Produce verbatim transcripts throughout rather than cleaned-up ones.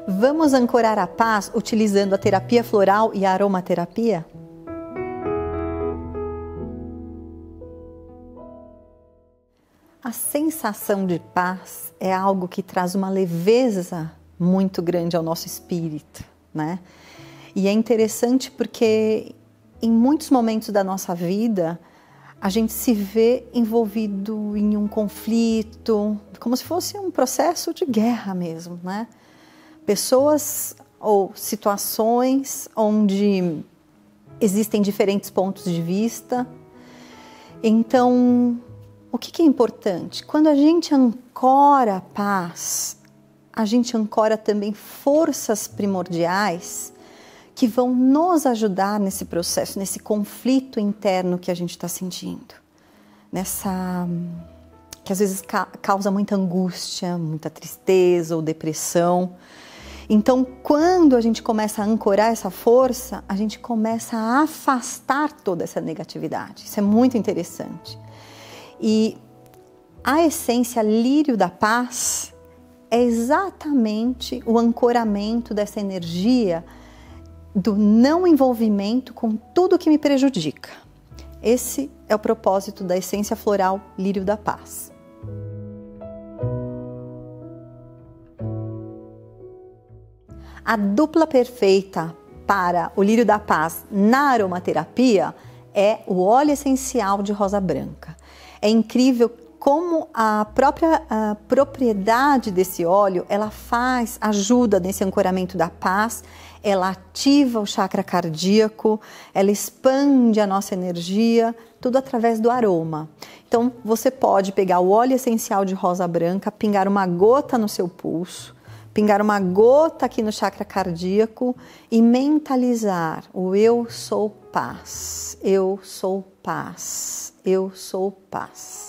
Vamos ancorar a paz utilizando a terapia floral e a aromaterapia? A sensação de paz é algo que traz uma leveza muito grande ao nosso espírito, né? E é interessante porque em muitos momentos da nossa vida a gente se vê envolvido em um conflito, como se fosse um processo de guerra mesmo, né? Pessoas ou situações onde existem diferentes pontos de vista. Então, o que é importante? Quando a gente ancora a paz, a gente ancora também forças primordiais que vão nos ajudar nesse processo, nesse conflito interno que a gente está sentindo. Nessa... que às vezes ca causa muita angústia, muita tristeza ou depressão. Então, quando a gente começa a ancorar essa força, a gente começa a afastar toda essa negatividade. Isso é muito interessante. E a essência lírio da paz é exatamente o ancoramento dessa energia do não envolvimento com tudo que me prejudica. Esse é o propósito da essência floral lírio da paz. A dupla perfeita para o lírio da paz na aromaterapia é o óleo essencial de rosa branca. É incrível como a própria a propriedade desse óleo, ela faz, ajuda nesse ancoramento da paz, ela ativa o chakra cardíaco, ela expande a nossa energia, tudo através do aroma. Então, você pode pegar o óleo essencial de rosa branca, pingar uma gota no seu pulso, pingar uma gota aqui no chakra cardíaco e mentalizar o eu sou paz, eu sou paz, eu sou paz.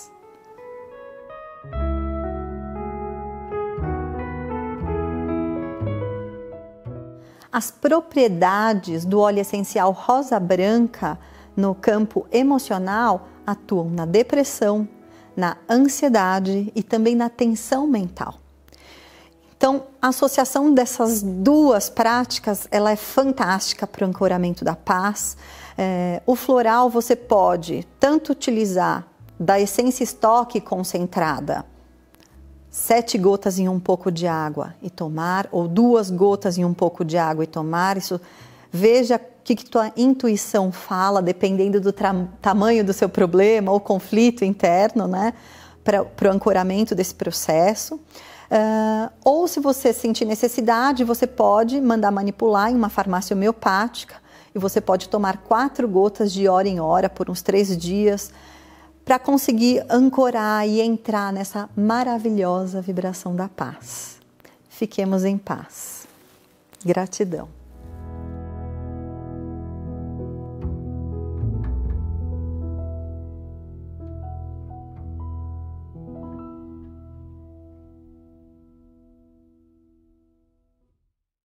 As propriedades do óleo essencial rosa branca no campo emocional atuam na depressão, na ansiedade e também na tensão mental. Então, a associação dessas duas práticas, ela é fantástica para o ancoramento da paz. É, o floral você pode tanto utilizar da essência estoque concentrada, sete gotas em um pouco de água e tomar, ou duas gotas em um pouco de água e tomar. Isso, veja o que, que tua intuição fala, dependendo do tamanho do seu problema ou conflito interno, né, para o ancoramento desse processo. Uh, ou se você sentir necessidade, você pode mandar manipular em uma farmácia homeopática e você pode tomar quatro gotas de hora em hora por uns três dias para conseguir ancorar e entrar nessa maravilhosa vibração da paz. Fiquemos em paz. Gratidão.